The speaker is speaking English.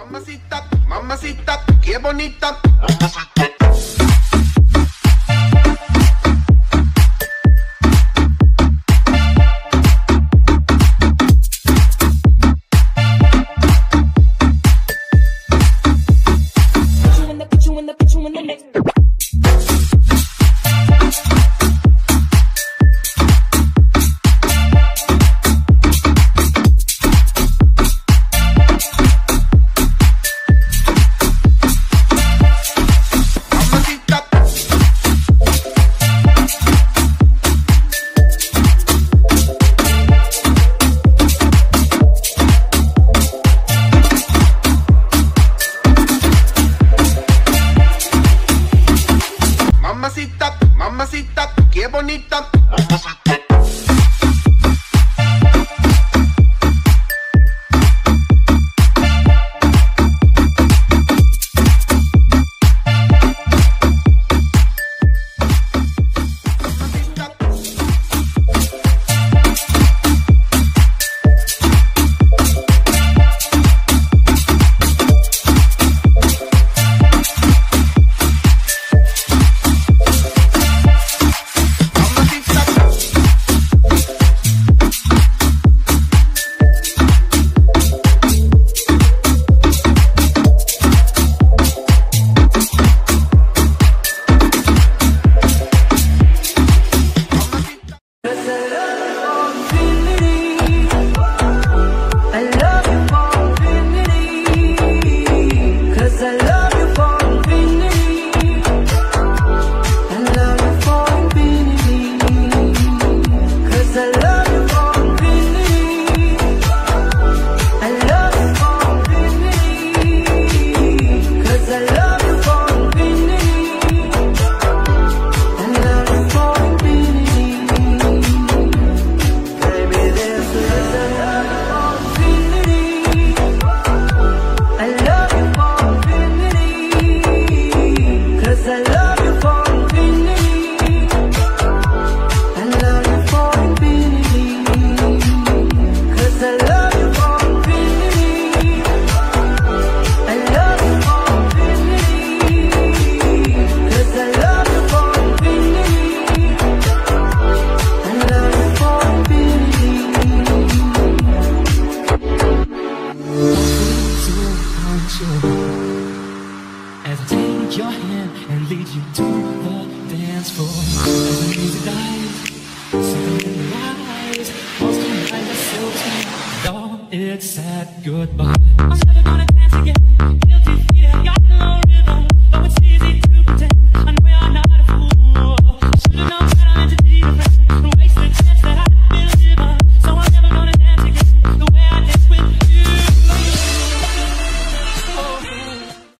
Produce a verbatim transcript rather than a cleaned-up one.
Mamacita, mamacita, qué bonita. Mamacita, mamacita, qué bonita. As I take your hand and lead you to the dance floor, as the music dies, something in your eyes, most of my myself, dawn, it's sad goodbye. I'm never gonna